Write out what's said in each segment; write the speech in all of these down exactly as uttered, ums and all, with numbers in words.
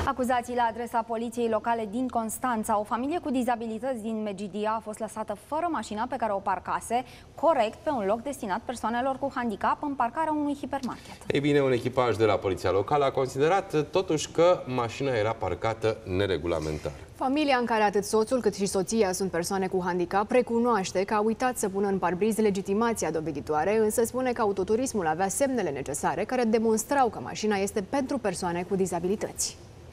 Acuzații la adresa poliției locale din Constanța. O familie cu dizabilități din Megidia a fost lăsată fără mașina pe care o parcase corect pe un loc destinat persoanelor cu handicap în parcarea unui hipermarket. Ei bine, un echipaj de la poliția locală a considerat totuși că mașina era parcată neregulamentar. Familia în care atât soțul cât și soția sunt persoane cu handicap recunoaște că a uitat să pună în parbriz legitimația doveditoare, însă spune că autoturismul avea semnele necesare care demonstrau că mașina este pentru persoane cu dizabilități.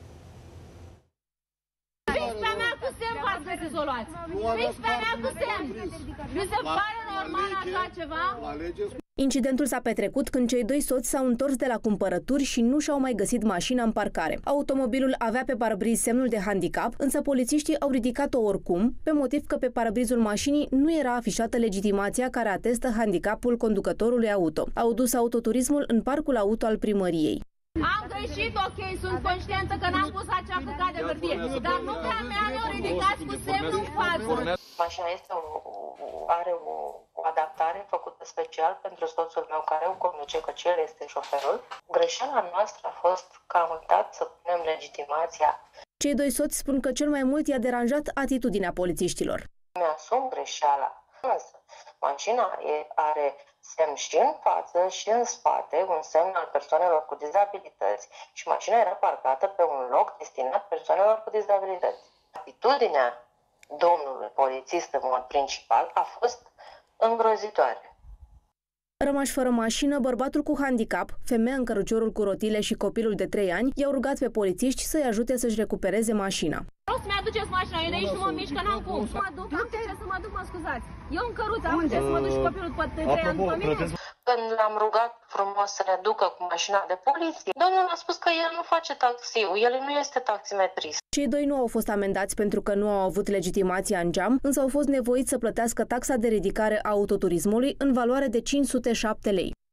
Pistea mea cu semn v-ați găsit să o luați. Pistea mea cu semn. Mi se pare normal așa ceva? Incidentul s-a petrecut când cei doi soți s-au întors de la cumpărături și nu și-au mai găsit mașina în parcare. Automobilul avea pe parbriz semnul de handicap, însă polițiștii au ridicat-o oricum, pe motiv că pe parbrizul mașinii nu era afișată legitimația care atestă handicapul conducătorului auto. Au dus autoturismul în parcul auto al primăriei. Am greșit, ok, sunt conștientă că n-am pus acea bucată de hârtie, dar nu prea mea mi-o ridicați cu semnul în față. Mașina este o, are o, o adaptare făcută special pentru soțul meu care o conduce, că el este șoferul. Greșeala noastră a fost că am uitat să punem legitimația. Cei doi soți spun că cel mai mult i-a deranjat atitudinea polițiștilor. Mi-asum greșeala, însă mașina are semn și în față și în spate, un semn al persoanelor cu dizabilități și mașina era parcată pe un loc destinat persoanelor cu dizabilități. Atitudinea domnului polițist în mod principal a fost îngrozitoare. Rămași fără mașină, bărbatul cu handicap, femeia în căruciorul cu rotile și copilul de trei ani i-au rugat pe polițiști să-i ajute să-și recupereze mașina. Vreau să-mi aduceți mașina, eu de aici nu mă mișc, că n-am cum. Mă duc, am ce să mă duc, mă scuzați. Eu în căruță, am ce să mă duc și copilul după trei ani după mine. Când l-am rugat frumos să ne ducă cu mașina de poliție, domnul a spus că el nu face taxiul, el nu este taximetrist. Cei doi nu au fost amendați pentru că nu au avut legitimația în geam, însă au fost nevoiți să plătească taxa de ridicare a autoturismului în valoare de cinci sute șapte lei.